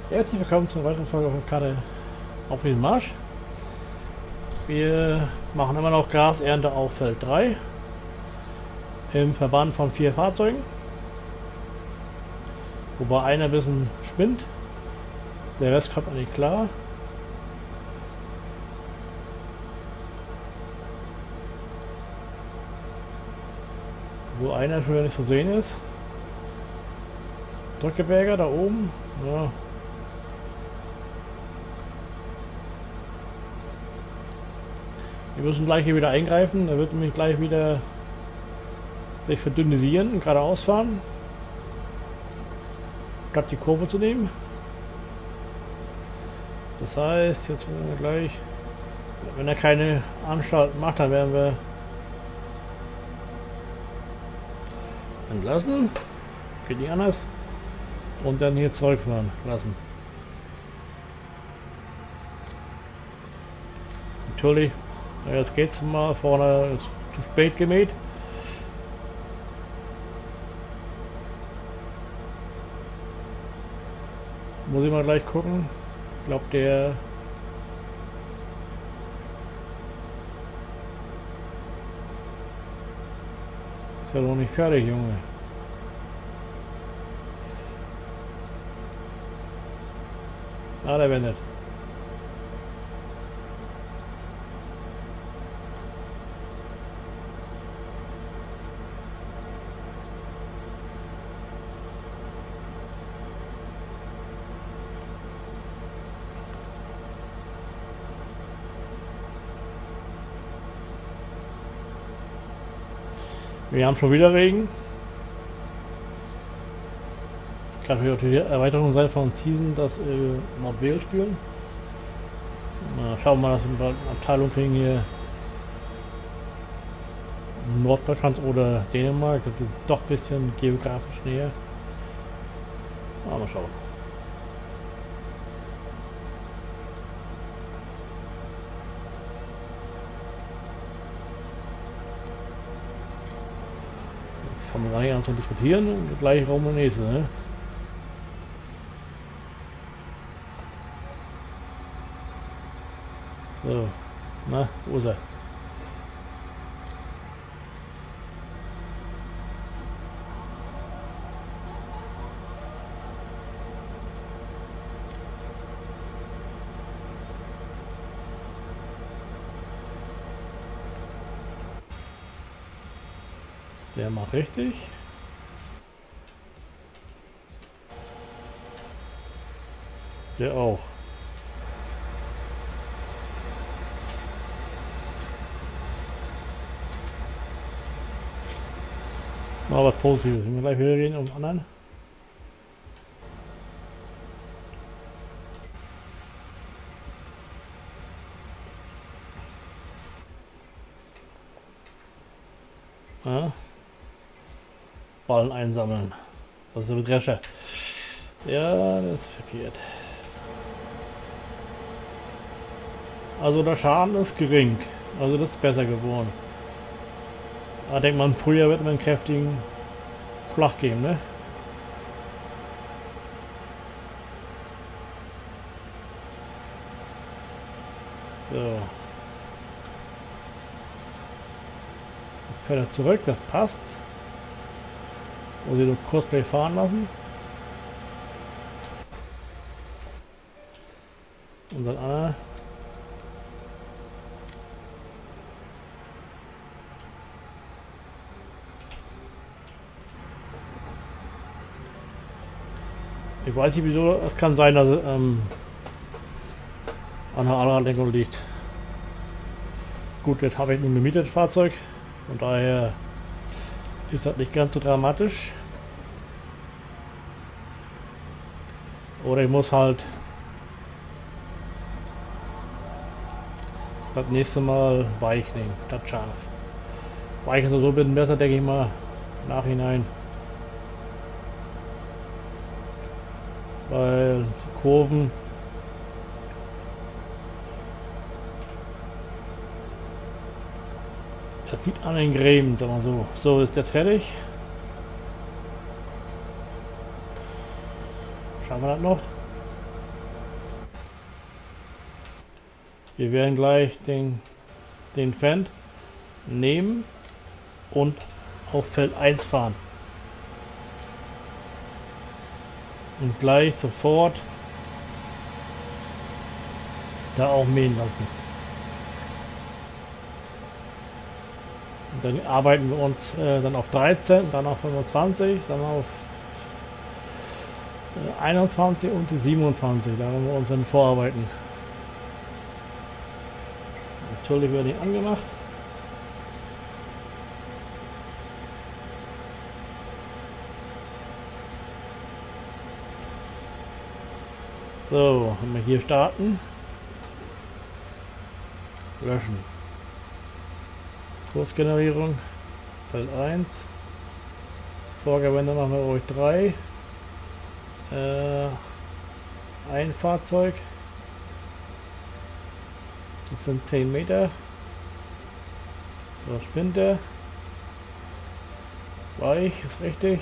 Herzlich willkommen zur weiteren Folge von Karte auf den Marsch. Wir machen immer noch Grasernte auf Feld 3 im Verband von 4 Fahrzeugen. Wobei einer ein bisschen spinnt, der Rest kommt nicht klar. Wo einer schon wieder nicht zu sehen ist. Drückeberger da oben. Ja. Wir müssen gleich hier wieder eingreifen. Er wird nämlich gleich wieder sich verdünnisieren und geradeaus fahren, statt die Kurve zu nehmen. Das heißt, jetzt werden wir gleich, wenn er keine Anstalt macht, dann werden wir entlassen. Geht nicht anders. Und dann hier zurückfahren lassen. Natürlich, jetzt geht's mal vorne, ist zu spät gemäht. Muss ich mal gleich gucken. Ich glaube, der ist ja noch nicht fertig, Junge. Ah, der wendet. Wir haben schon wieder Regen. Das kann natürlich auch die Erweiterung sein von Season, dass Nordwales spielen. Schauen wir mal, dass wir eine Abteilung kriegen hier in Norddeutschland oder Dänemark. Das ist doch ein bisschen geografisch näher. Mal schauen. Fangen wir gleich an zu diskutieren und gleich rum der nächste, ne? So, na, wo ist er? Der macht richtig. Der auch. Mal was Positives. Wir gleich wieder reden um anderen. Ja. Ballen einsammeln. Das ist der Drescher. Ja, das ist verkehrt. Also der Schaden ist gering. Also das ist besser geworden. Da denkt man, früher wird man einen kräftigen Schlag geben, ne? So. Jetzt fährt er zurück, das passt. Muss ich nur Cosplay fahren lassen. Und dann Anna. Ich weiß nicht wieso, es kann sein, dass es an einer anderen Lenkung liegt. Gut, jetzt habe ich ein gemietetes Fahrzeug und daher ist das nicht ganz so dramatisch. Oder ich muss halt das nächste Mal weich nehmen, statt scharf. Weich ist so ein bisschen besser, denke ich mal, im Nachhinein. Weil die Kurven das sieht an den Gräben, sagen wir so. So, ist jetzt fertig. Schauen wir das noch? Wir werden gleich den Fendt nehmen und auf Feld 1 fahren. Und gleich sofort da auch mähen lassen. Und dann arbeiten wir uns dann auf 13, dann auf 25, dann auf 21 und die 27. Da werden wir uns dann vorarbeiten. Natürlich wird nicht angemacht. So, haben wir hier starten. Löschen. Kursgenerierung. Feld 1. Vorgewende machen wir ruhig 3. Ein Fahrzeug. Das sind 10 Meter. So, spinnt er. Weich, ist richtig.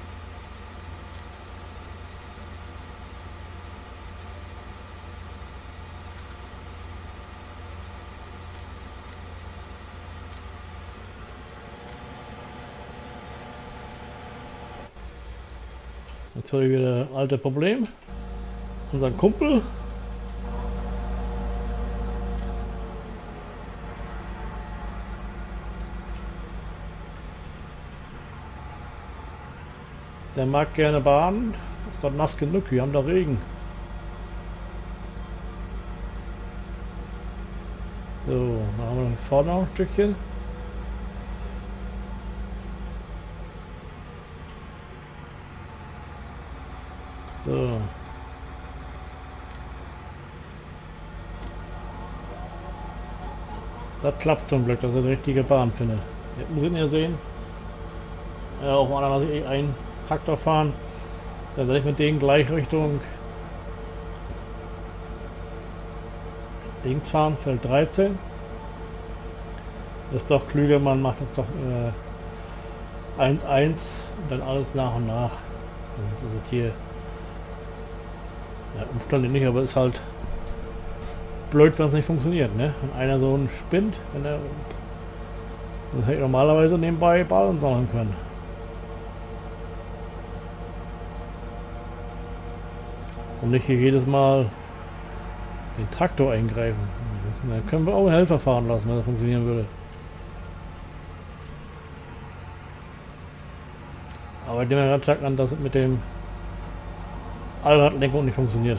Natürlich wieder ein altes Problem. Unser Kumpel. Der mag gerne baden. Ist doch nass genug, wir haben da Regen. So, da haben wir vorne noch ein Stückchen. So. Das klappt zum Glück, dass er die richtige Bahn findet. Jetzt müssen wir sehen. Auf dem anderen lasse ich einen Traktor fahren. Dann werde ich mit denen gleich Richtung Dings fahren, Feld 13. Das ist doch klüger, man macht das doch 1-1 und dann alles nach und nach. Das ist jetzt hier ja, Umstände nicht, aber ist halt blöd, wenn es nicht funktioniert, ne? Wenn einer so einen spinnt, wenn er das hätte ich normalerweise nebenbei Ballen sammeln können. Und nicht hier jedes Mal den Traktor eingreifen. Dann können wir auch einen Helfer fahren lassen, wenn das funktionieren würde. Aber ich nehme ganz stark an, dass es mit dem Allradlenkung nicht funktioniert.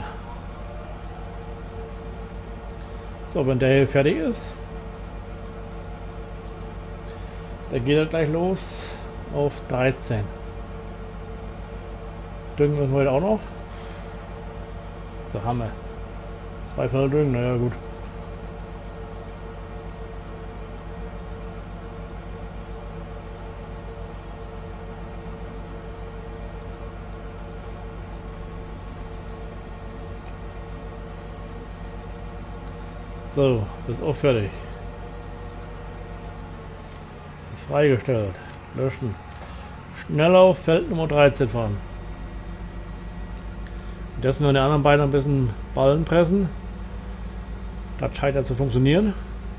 So, wenn der hier fertig ist, dann geht er gleich los auf 13. Düngen müssen wir heute auch noch. So, haben wir. 2 Felder düngen, naja gut. So, ist auch fertig. Ist freigestellt. Löschen. Schnell auf Feld Nummer 13 fahren. Jetzt müssen wir die anderen beiden ein bisschen Ballen pressen. Das scheint ja zu funktionieren.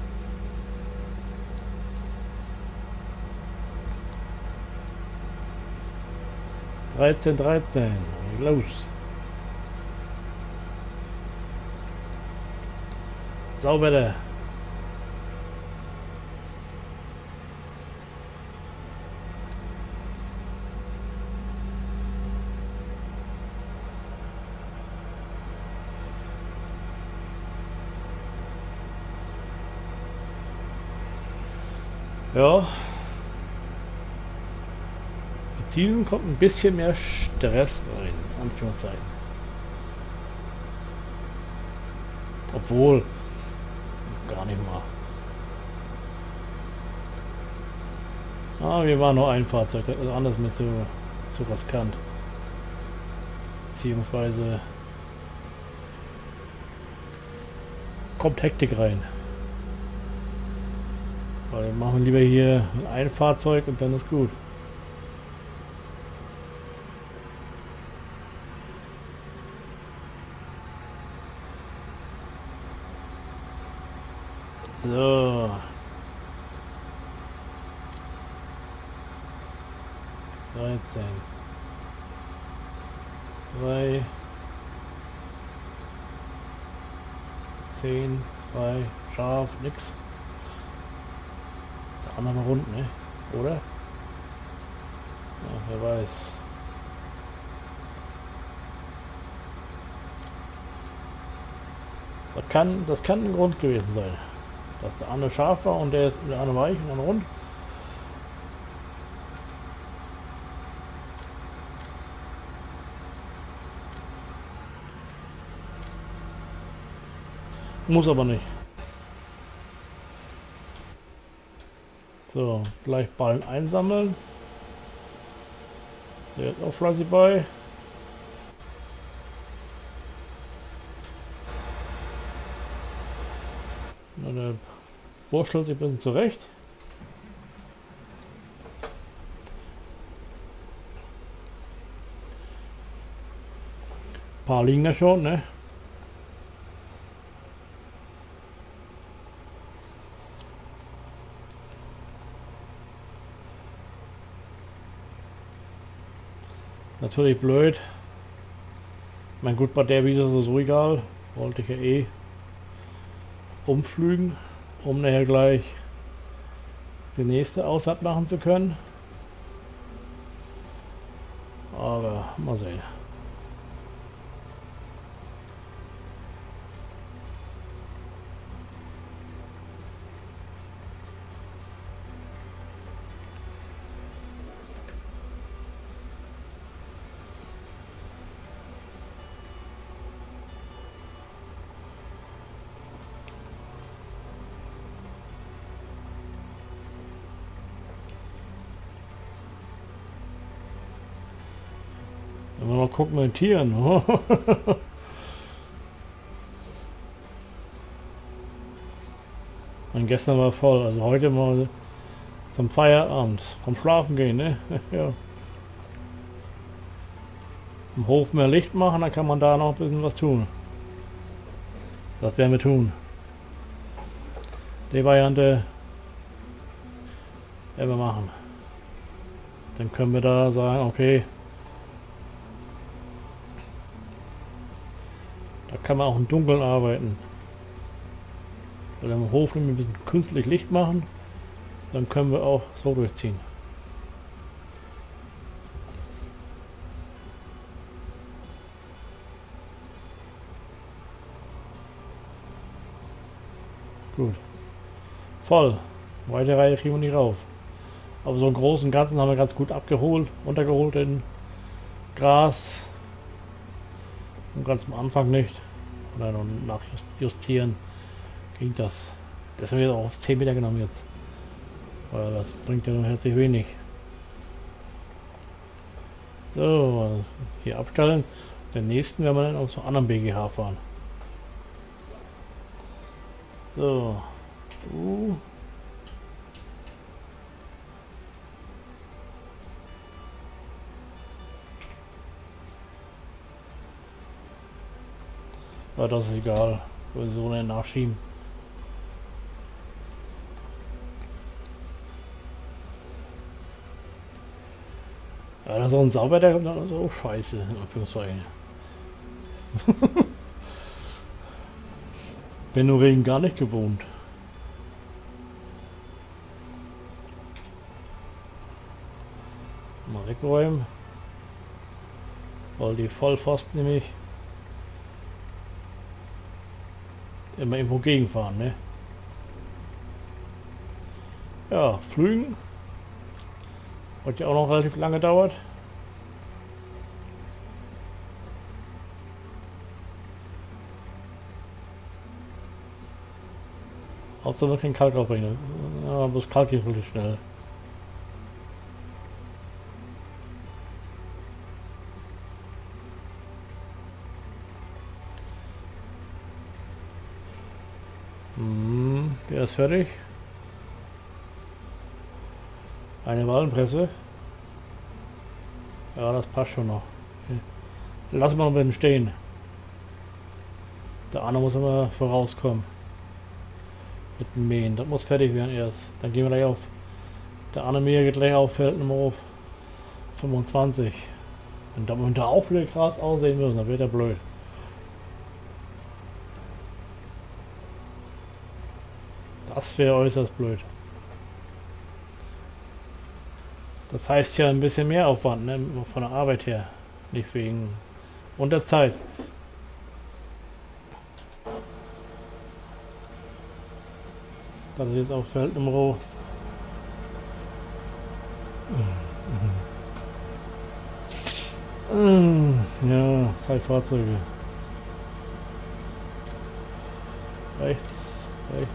Dreizehn. Los. Sauber. Ja. Diesen kommt ein bisschen mehr Stress rein, in Anführungszeichen. Obwohl, gar nicht mal. Ah, wir waren nur ein Fahrzeug, das ist anders mit zu riskant. Beziehungsweise kommt Hektik rein. Weil wir machen lieber hier ein Fahrzeug und dann ist gut. So. Dreizehn. 3. 10. 2. Scharf. Nix. Der andere mal rund, ne? Oder? Ja, wer weiß. Das kann ein Grund gewesen sein. Dass der eine scharf war und der andere weich und der andere rund. Muss aber nicht. So, gleich Ballen einsammeln. Der ist auch fleißig bei. Der wurstelt sich ein bisschen zurecht. Ein paar liegen da schon, ne? Natürlich blöd. Mein gut, bei der Wiese ist es so egal. Wollte ich ja eh umflügen, um nachher gleich die nächste Aussaat machen zu können. Aber mal sehen. Wenn wir mal gucken mit den Tieren. Und gestern war voll, also heute mal zum Feierabend, vom Schlafen gehen, ne? Ja. Im Hof mehr Licht machen, dann kann man da noch ein bisschen was tun. Das werden wir tun. Die Variante werden wir machen. Dann können wir da sagen, okay, da kann man auch im Dunkeln arbeiten. Weil im Hof ein bisschen künstlich Licht machen, dann können wir auch so durchziehen. Gut. Voll. Weite Reihe kriegen wir nicht rauf. Aber so im Großen und Ganzen haben wir ganz gut abgeholt, runtergeholt in Gras. Und ganz am Anfang nicht. Oder noch nachjustieren ging das. Deswegen wird auch auf 10 Meter genommen jetzt. Weil das bringt ja nur herzlich wenig. So, hier abstellen. Den nächsten werden wir dann auf so anderen BGH fahren. So. Ja, das ist egal. Wir so einen nachschieben. Ja, das ist auch ein Sauber, kommt dann so scheiße, in Anführungszeichen. Bin nur Regen gar nicht gewohnt. Mal wegräumen. Weil die Vollpfosten nämlich immer irgendwo gegenfahren, ne? Ja, Flügen. Was ja auch noch relativ lange dauert. Hauptsache noch kein Kalk aufbringen. Ja, bloß Kalk geht wirklich schnell. Der ist fertig. Eine Wallenpresse. Ja, das passt schon noch. Okay. Lassen wir noch ein bisschen stehen. Der andere muss immer vorauskommen. Mit dem Mähen. Das muss fertig werden erst. Dann gehen wir gleich auf. Der andere Mäher geht gleich auf Feld Nummer 25. Und da könnte auch wieder Gras aussehen müssen, dann wird er blöd. Das wäre äußerst blöd. Das heißt ja ein bisschen mehr Aufwand, ne? Von der Arbeit her. Nicht wegen und der Zeit. Das ist jetzt auf Feld Nummer. Ja, 2 Fahrzeuge. Rechts, rechts.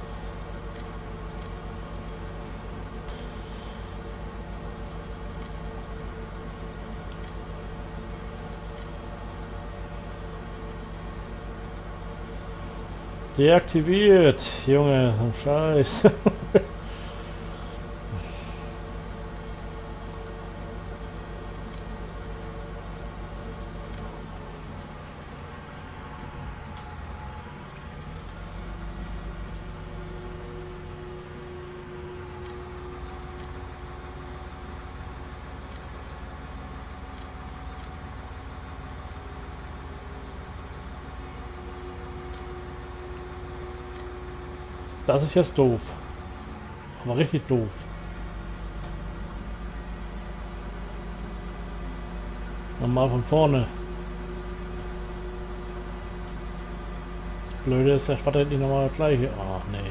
Deaktiviert, Junge, Scheiß. Das ist jetzt doof. Aber richtig doof. Nochmal von vorne. Das Blöde ist, der startet nicht nochmal das gleiche. Ach nee.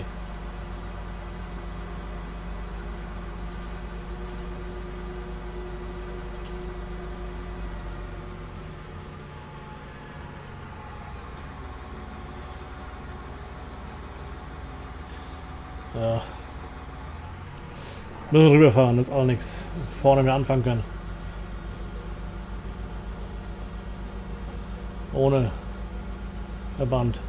Ja. Müssen rüberfahren, das ist auch nichts. Vorne mehr anfangen können. Ohne Verband.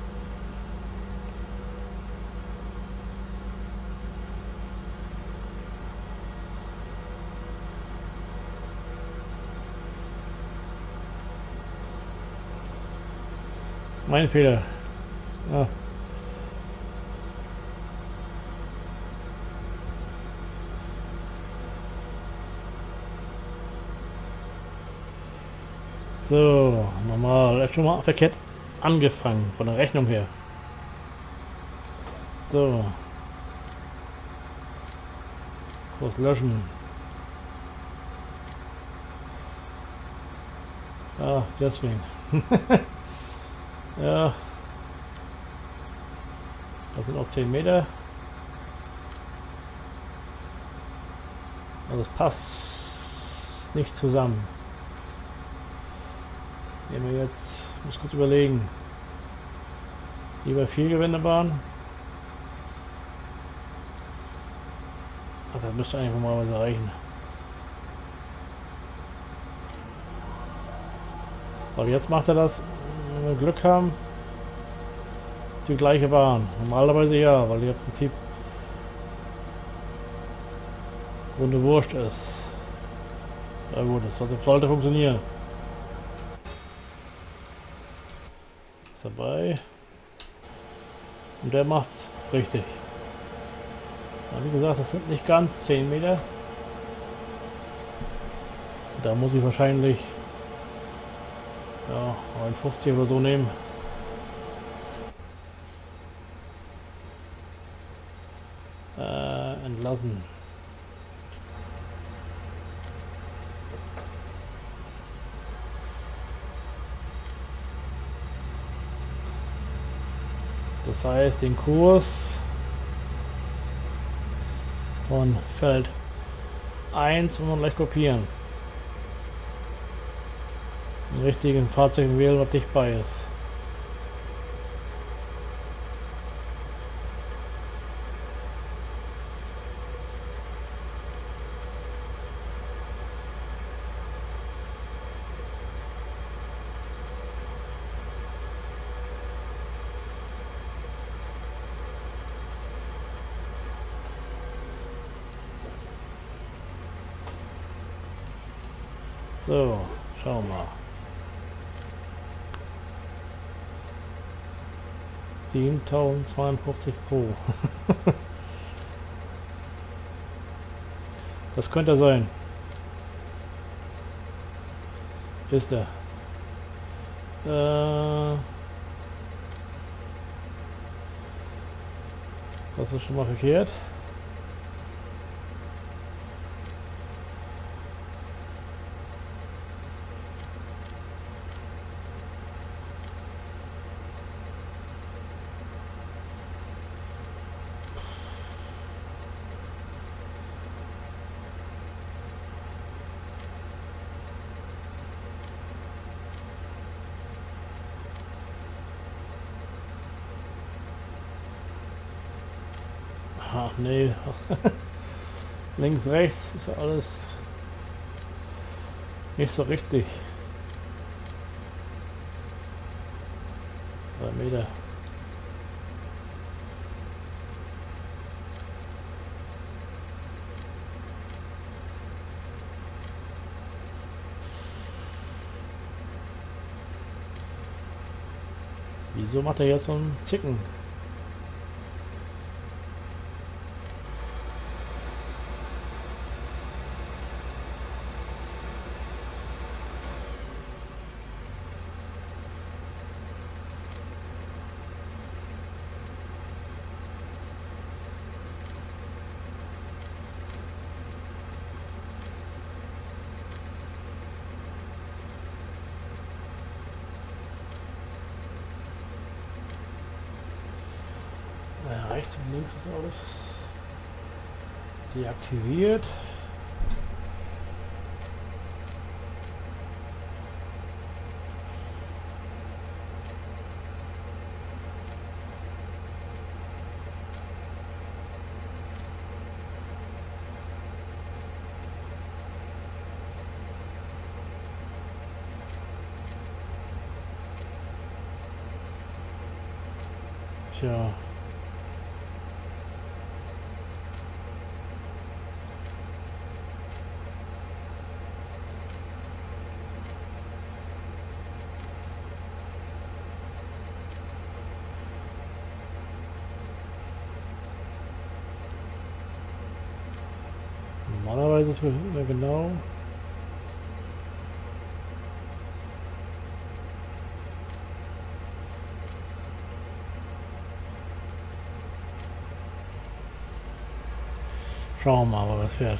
Mein Fehler. Ja. So, normal. Er hat schon mal verkehrt angefangen, von der Rechnung her. So. Kurz löschen. Ah, deswegen. Ja. Das sind auch 10 Meter. Also es passt nicht zusammen. Nehmen wir jetzt, muss kurz überlegen. Lieber 4 Gewindebahnen. Das müsste eigentlich normalerweise reichen. Aber jetzt macht er das, wenn wir Glück haben, die gleiche Bahn. Normalerweise ja, weil die im Prinzip runde Wurst ist. Ja gut, das sollte funktionieren. Ist dabei. Und der macht's richtig. Ja, wie gesagt, das sind nicht ganz 10 Meter. Da muss ich wahrscheinlich ja, 59 oder so nehmen. Entlassen. Das heißt, den Kurs von Feld 1 muss man gleich kopieren. Den richtigen Fahrzeug wählen, was dicht bei ist. So, schauen wir mal. 7052 Pro. Das könnte er sein. Ist er. Das ist schon mal verkehrt. Ach nee. Links, rechts ist ja alles nicht so richtig. 3 Meter. Wieso macht er jetzt so einen Zicken? Rechts und links ist alles deaktiviert. Tja. Normalerweise ist es genau. Schauen wir mal, was fährt.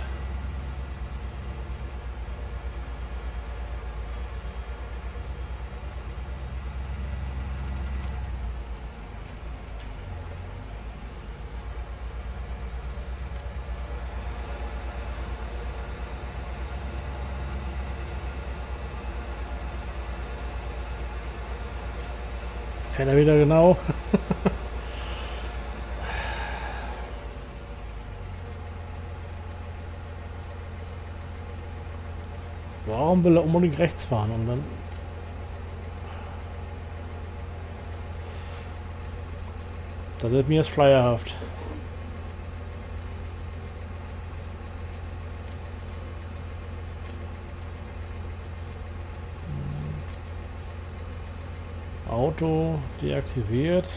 Fährt er wieder genau? Warum will er unbedingt rechts fahren und dann... Das wird mir jetzt schleierhaft. Auto deaktiviert.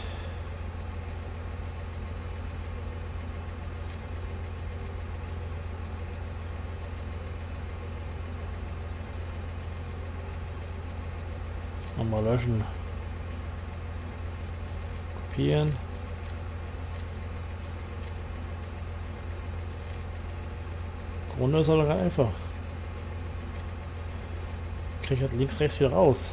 Nochmal löschen. Kopieren. Grunde ist aber einfach. Kriege ich halt links, rechts wieder raus.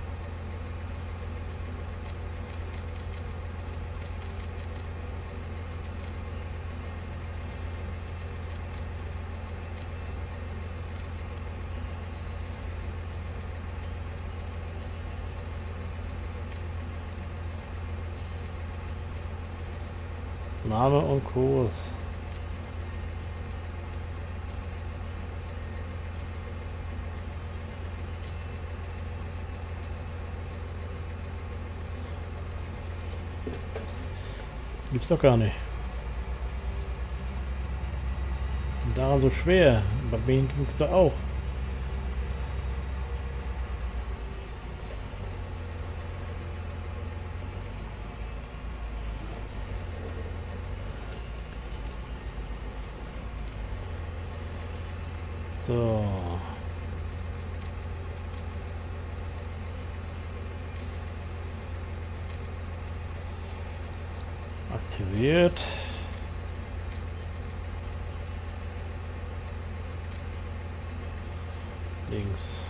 Name und Kurs. Gibt's doch gar nicht. Und daran so schwer. Bei mir ging's da auch. So. Aktiviert. Links.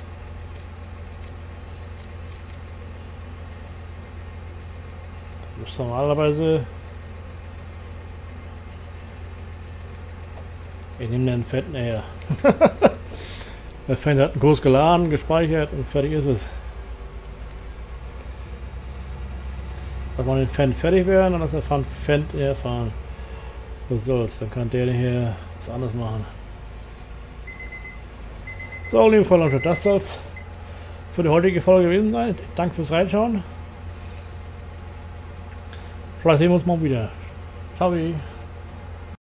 Das ist normalerweise. Ich nehme den Fan näher. Der Fan hat einen Kurs geladen, gespeichert und fertig ist es. Lass mal den Fan fertig werden und lass der Fan eher fahren. Was soll's, dann kann der hier was anderes machen. So, liebe Freunde und das soll's für die heutige Folge gewesen sein. Danke fürs Reinschauen. Vielleicht sehen wir uns mal wieder. Ciao.